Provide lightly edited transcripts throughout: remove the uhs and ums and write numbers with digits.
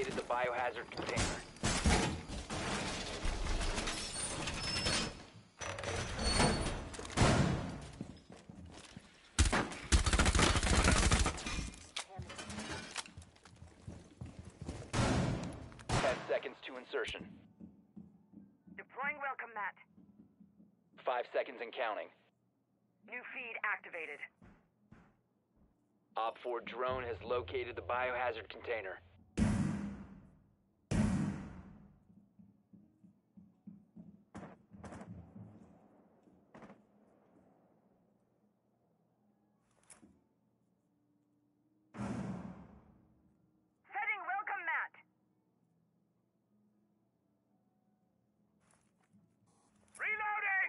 located the biohazard container. To insertion. Deploying welcome mat. 5 seconds and counting. New feed activated. Op 4 drone has located the biohazard container. Setting welcome mat. Reloading!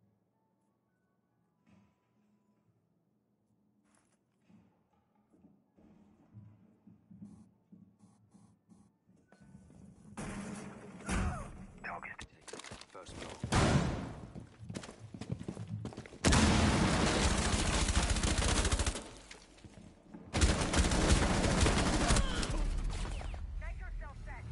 Target. First blow. Nitro cell set.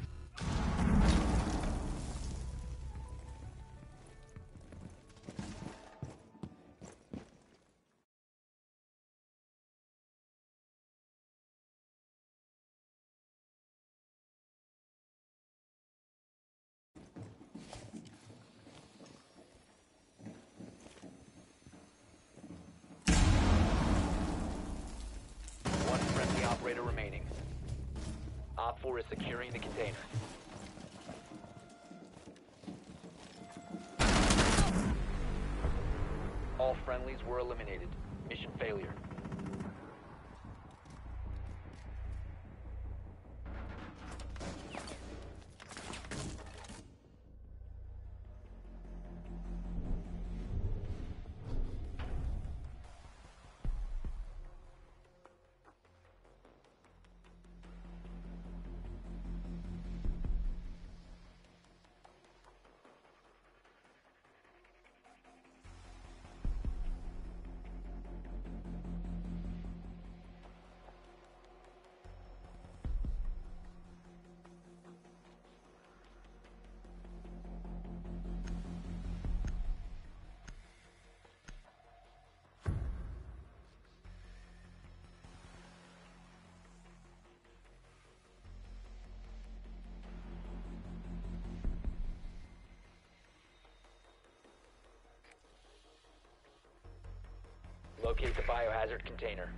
One friendly operator remaining. Op 4 is securing the container. All friendlies were eliminated. Mission failure. Locate the biohazard container.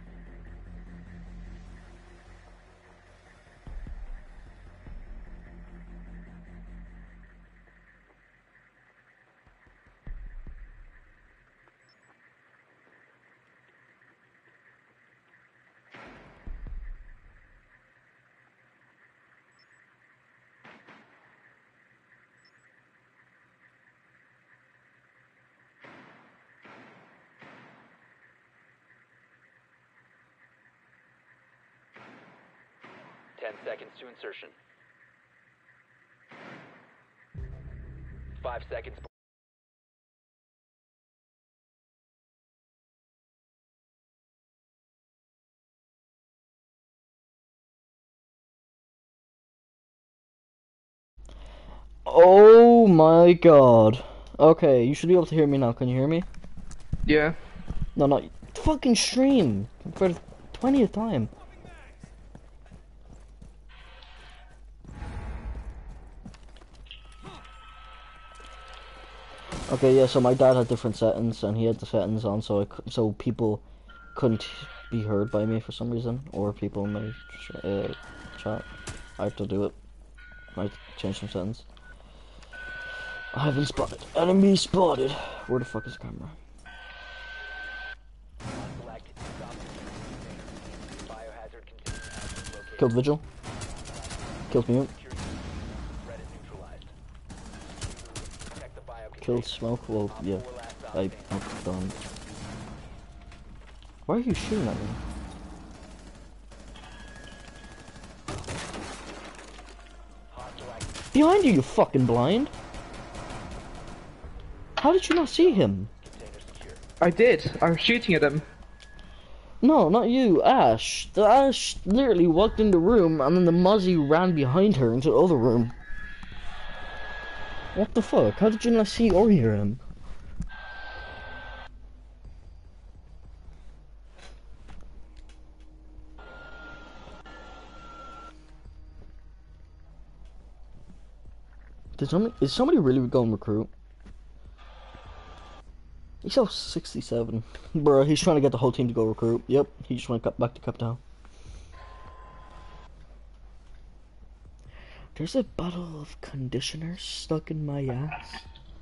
Ten seconds to insertion. 5 seconds. Oh my god. Okay, you should be able to hear me now. Can you hear me? Yeah. No, no. Fucking stream for the 20th time. Okay, yeah, so my dad had different settings, and he had the settings on so people couldn't be heard by me for some reason, or people in my chat. I had to do it. I had to change some settings. I haven't spotted. Enemy spotted! Where the fuck is the camera? Killed Vigil. Killed Mute. Killed Smoke. Well, yeah. I knocked down. Why are you shooting at me? Behind you, you fucking blind! How did you not see him? I did. I was shooting at him. No, not you, Ash. The Ash literally walked in the room and then the Mozzie ran behind her into the other room. What the fuck? How did you not see or hear him? Is somebody really going recruit? He's so 67. Bro, he's trying to get the whole team to go recruit. Yep, he just went back to Capital. There's a bottle of conditioner stuck in my ass.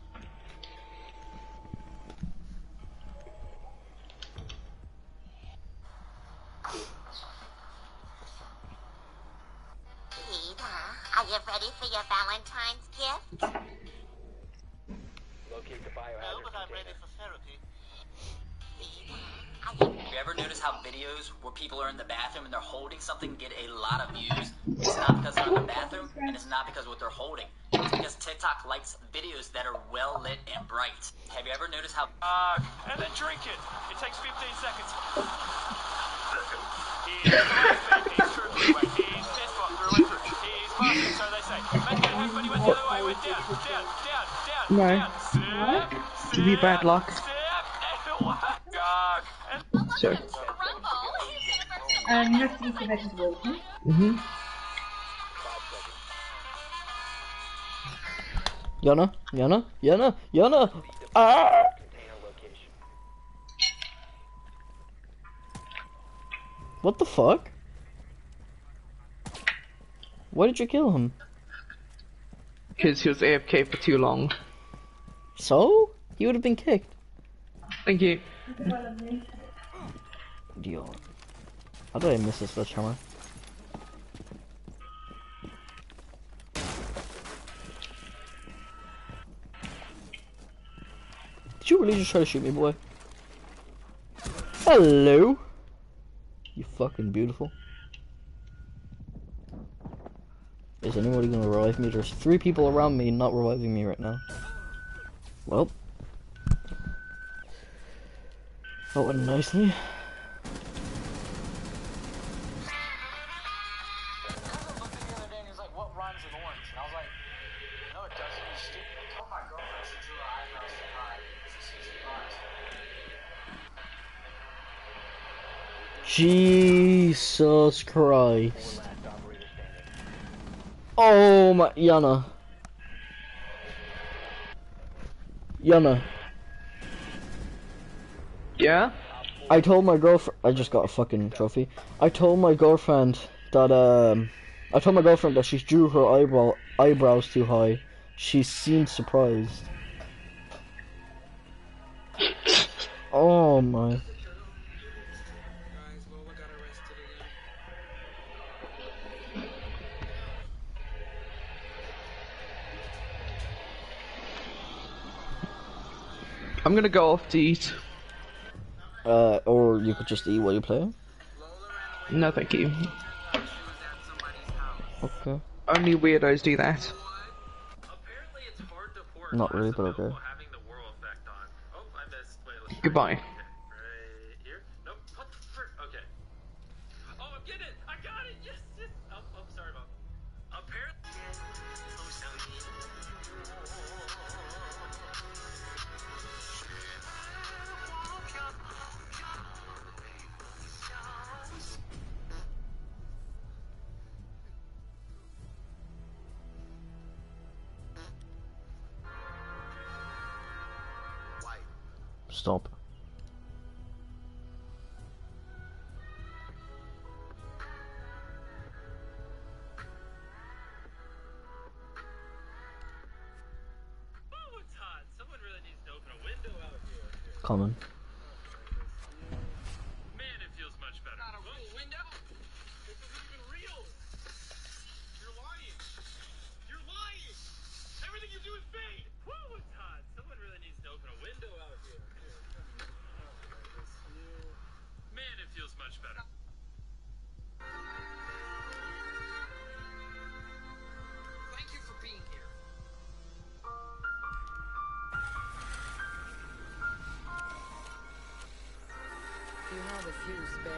Are you ready for your Valentine's gift? Locate the biohazard No, but I'm ready container. for therapy. Are you Have you ever noticed how videos where people are in the bathroom and they're holding something get a lot of views? It's not because they're in the bathroom, and it's not because of what they're holding. It's because TikTok likes videos that are well lit and bright. Have you ever noticed how... And then drink it. It takes 15 seconds. He's thirsty. He's true. Wait, he's this one through and through. He's fasting, so they say. Make it happen. He went the other way. Went down, down, down, down, No. down. Sip, To be bad luck. sip, and Sure. You have to eat the vegetables. Mhm. Yana? Yana? Yana? Yana? Ah! Container location. What the fuck? Why did you kill him? Because he was AFK for too long. So? He would have been kicked. Thank you. Yo. How did I miss this sledgehammer? Did you really just try to shoot me, boy? Hello? You fucking beautiful. Is anybody gonna revive me? There's 3 people around me not reviving me right now. Well. That went nicely. Jesus Christ. Oh my, Yana. Yana. Yeah? I told my girlfriend, I just got a fucking trophy. I told my girlfriend that she drew her eyebrows too high. She seemed surprised. Oh my. I'm gonna go off to eat. Or you could just eat while you play. No, thank you. Okay. Only weirdos do that. apparently it's hard to pour Not really, but okay. having the whirl effect on. Oh, I missed. Wait, let's Goodbye. right here. Nope. What the frick? Okay. Oh, I'm getting it. I got it. Yes, yes. Oh, sorry, Mom. Apparently. Stop. Oh, it's hot. Someone really needs to open a window out here. Common. Man, it feels much better. Not a real window. This isn't even real. You're lying. You're lying. Everything you do is fake. Woo, it's hot. Someone really needs to open a window out here. Man, it feels much better. Thank you for being here. You have a few spare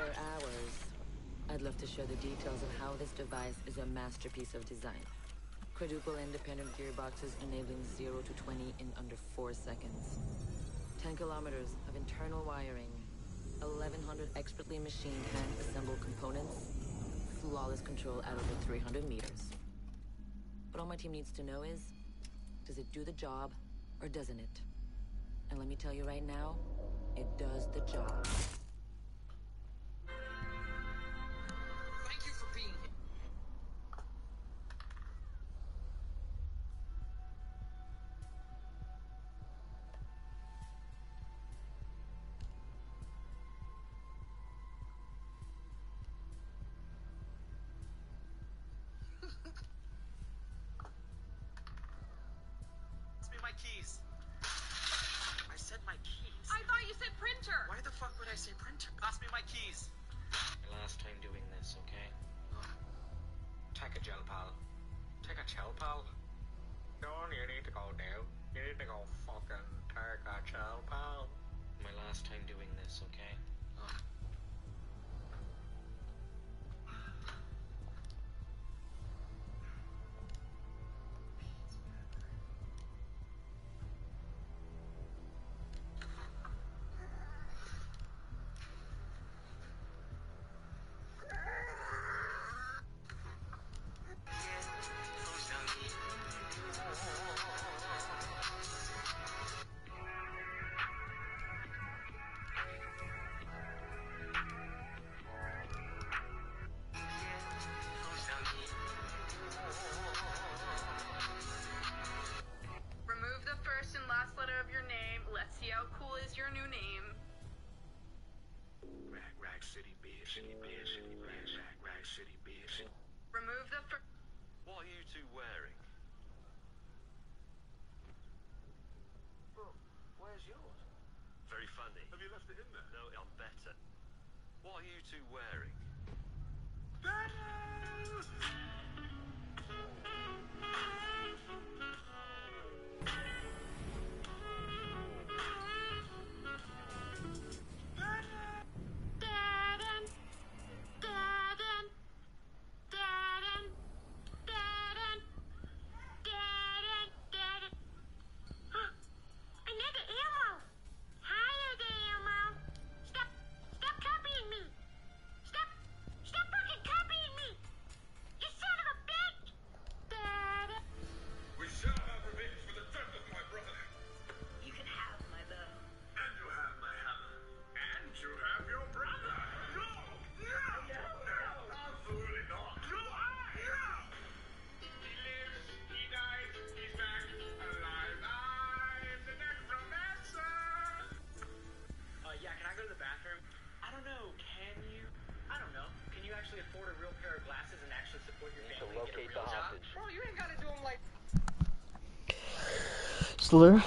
I'd love to share the details of how this device is a masterpiece of design. Quadruple independent gearboxes enabling 0 to 20 in under 4 seconds. 10 kilometers of internal wiring. 1,100 expertly machined hand-assembled components. Flawless control at over 300 meters. What all my team needs to know is, does it do the job or doesn't it? And let me tell you right now, it does the job. Thank you for being here. Pass me my keys. I said my keys. I thought you said printer. Why the fuck would I say printer? Pass me my keys. My last time doing this, okay? Take a gel, pal. Take a chill, pal. No, you need to go now. You need to go fucking take a chill, pal. My last time doing this, okay? Remove the first and last letter of your name. Let's see how cool is your new name. Rag City bitch. Rag City bitch. Remove the first. What are you two wearing? Bro, where's yours? Very funny. Have you left it in there? No, I'm better. What are you two wearing? Another Elmo! Hi there, Elmo! Stop copying me! Stop fucking copying me! You son of a bitch! Dad! We shall have revenge for the death of my brother. You can have my bow. And you have my hammer. And you have your brother. No! Absolutely not. No! He lives, he died, he's back, alive. I'm the necromancer. Yeah, can I go to the bathroom? I don't know, can you? I don't know. Can you actually afford a real pair of glasses and actually support your family? To locate the hostage. Bro, you ain't gotta do them like. Still there?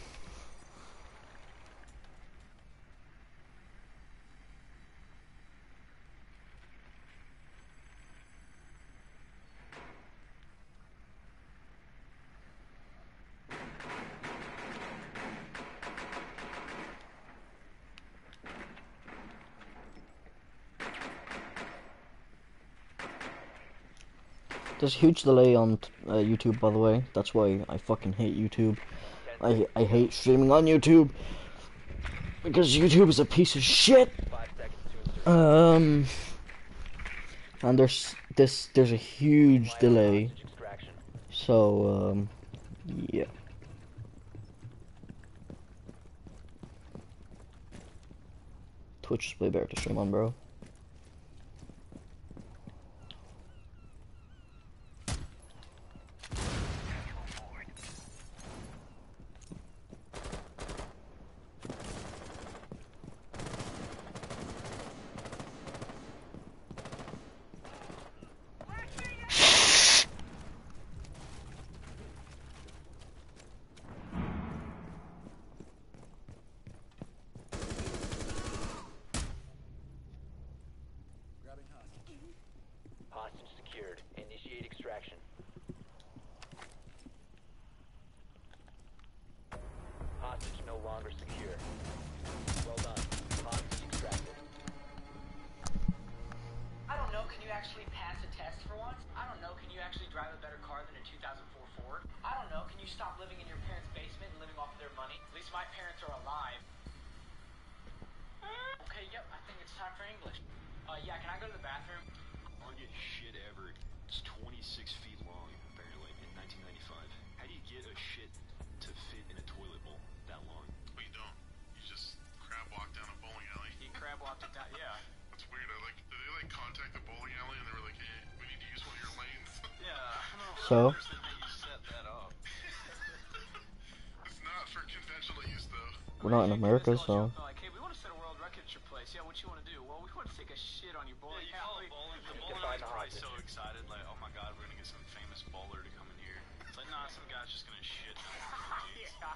There's a huge delay on YouTube, by the way. That's why I fucking hate YouTube. I hate streaming on YouTube because YouTube is a piece of shit. 5 seconds to insert. And there's a huge delay. Hostage extraction. So yeah. Twitch is way better to stream on, bro. Hostage secured. Initiate extraction. Hostage no longer secure. Well done. Hostage extracted. I don't know. actually pass a test for once? I don't know, can you actually drive a better car than a 2004 Ford? I don't know, can you stop living in your parents' basement and living off their money? At least my parents are alive. Okay, yep, I think it's time for English. Yeah, can I go to the bathroom? Longest shit ever. It's 26 feet long, apparently, in 1995. How do you get a shit to fit in a toilet bowl that long? Well, you don't. You just crab walk down a bowling alley. He crab walked it down, yeah. That's weird. Did they like contact the bowling alley and they were like, hey, we need to use one of your lanes? Yeah, I don't know. So? How you set that up. It's not for conventional use though. We're not in America, so. Like, hey, we want to set a world record at your place. Yeah, what you want to do? Well, we want to take a shit on your bowling alley. The bowling alley's probably so excited, like, oh my god, we're gonna get some famous bowler to come in here. It's like, nah, some guy's just gonna shit down the Yeah.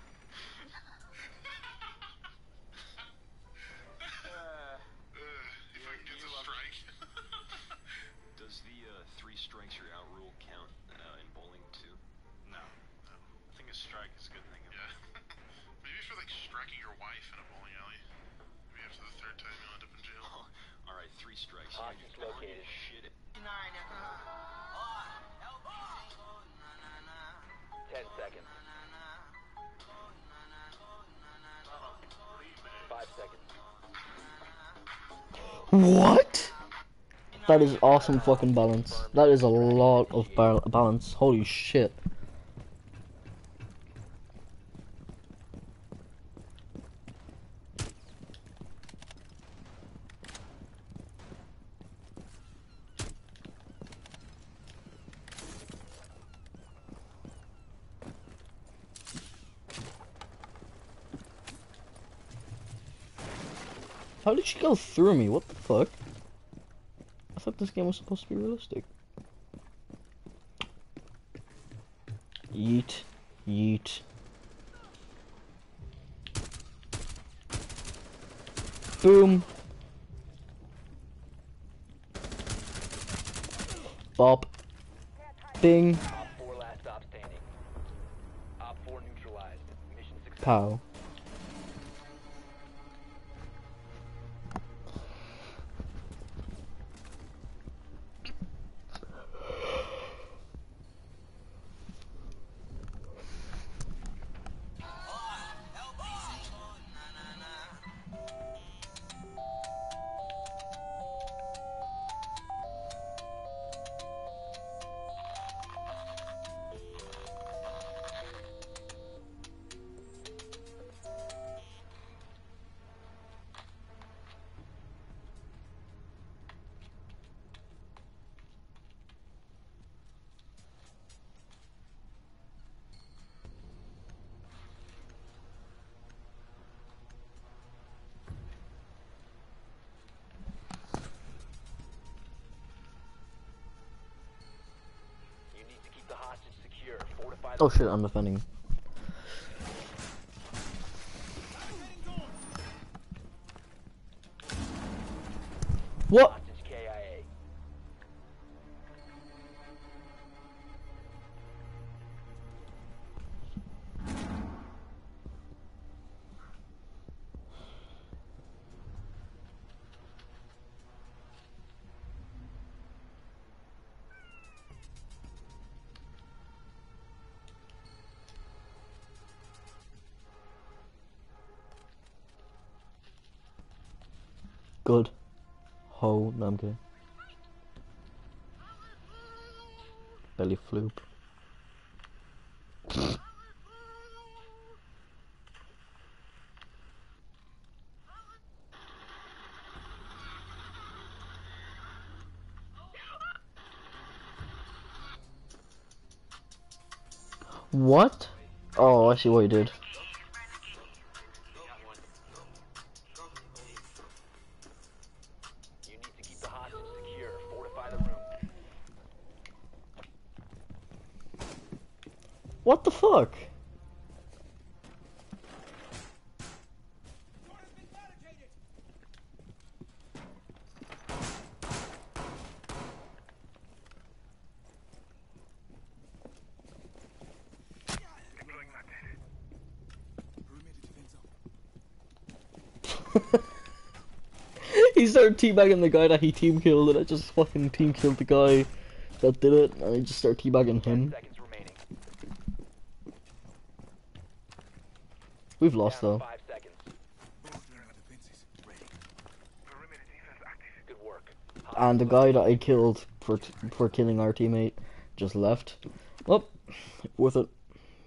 If I can get to strike. Does the 3 strikes you're out rule count in bowling too? No. I think a strike is a good thing. Yeah. Maybe for like striking your wife in a bowling alley. Maybe after the 3rd time you'll end up in jail. Oh, alright, 3 strikes. Hostage located. Shit it. 10 seconds. 5 seconds. What? That is awesome fucking balance. That is a lot of balance. Holy shit. How did she go through me? What the fuck? I thought this game was supposed to be realistic. Yeet. Yeet. Boom. Bop. Bing. Op 4 last stop standing. Op 4 neutralized. Mission success. Pow. Oh shit, I'm defending. What? Good. Ho, no, I'm kidding. Belly floop. What? Oh, I see what you did. What the fuck? He started teabagging the guy that he team killed, and I just fucking team killed the guy that did it, and I just started teabagging him. We've lost though. And the guy that I killed for killing our teammate just left. Well, worth it.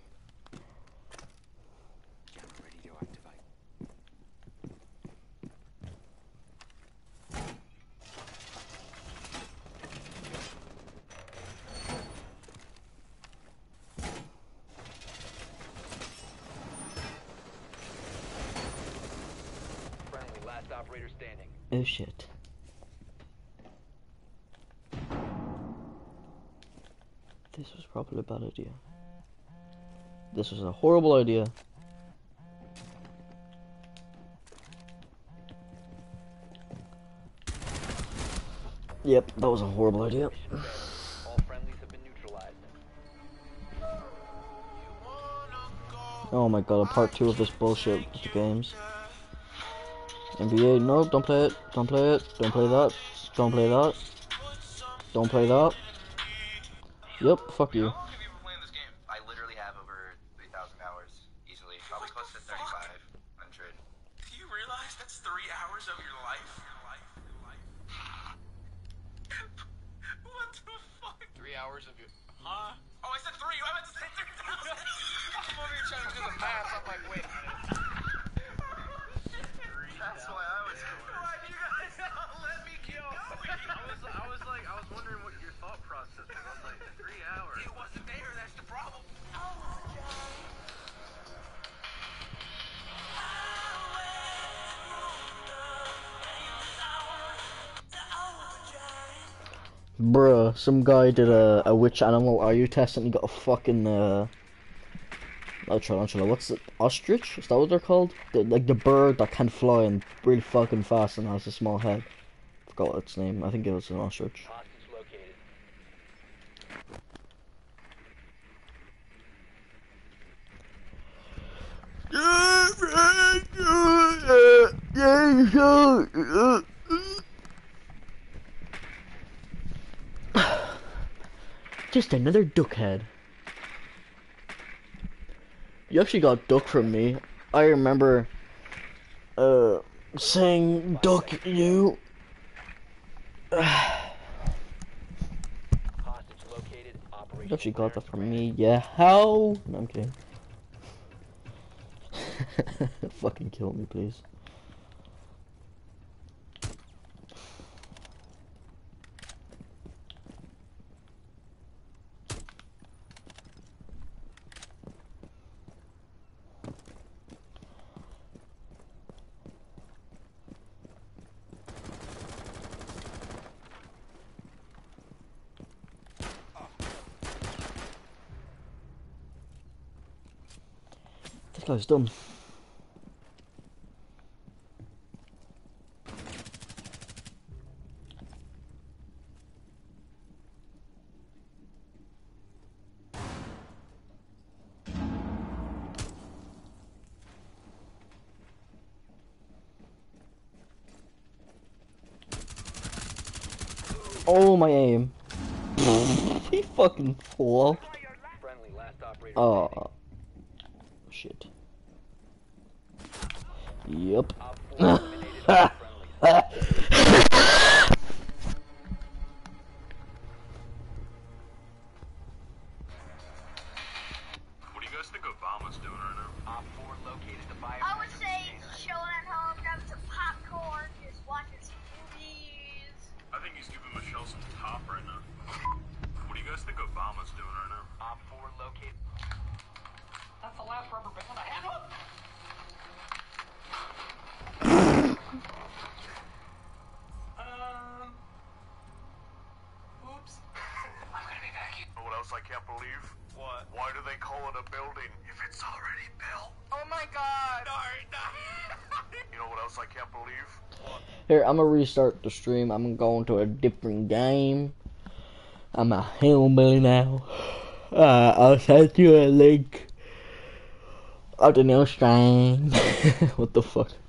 Oh shit. This was probably a bad idea. This was a horrible idea. Yep, that was a horrible idea. Oh my god, a part 2 of this bullshit with the games. NBA, no, don't play it, don't play it, don't play that, don't play that, don't play that. Yep, fuck you. How long have you been playing this game? I literally have over 3,000 hours, easily, probably close to 3,500. Do you realize that's 3 hours of your life? What the fuck? 3 hours of your... Huh? Oh, I said 3, I meant to say 3,000! I'm over here trying to do the math, I'm like, wait a minute. That's why I was going. Why do you guys not let me kill? I was wondering what your thought process was. I was like, 3 hours. It wasn't there, that's the problem. Bruh, some guy did a which animal are you test and he got a fucking tarantula, what's it? Ostrich? Is that what they're called? Like the bird that can fly and really fucking fast and has a small head. Forgot what its name. I think it was an ostrich. Just another duck head. You actually got duck from me. I remember saying duck you. You actually got that from me, yeah. How? No, I'm kidding. Fucking kill me, please. This guy's dumb. Oh, my aim. He fucking fall. Oh. Shit. Yep. What do you guys think Obama's doing right now? I would say chilling at home, grabbing some popcorn, just watching some movies. I think he's giving Michelle some top right now. What do you guys think Obama's doing right now? Op 4 located. That's the last rubber band I have. Oops. I'm gonna be back. You know what else I can't believe? What? Why do they call it a building if it's already built? Oh my god! You know what else I can't believe? Here, I'm gonna restart the stream. I'm going to a different game. I'm a hillbilly now. I'll send you a link of the new stream. What the fuck?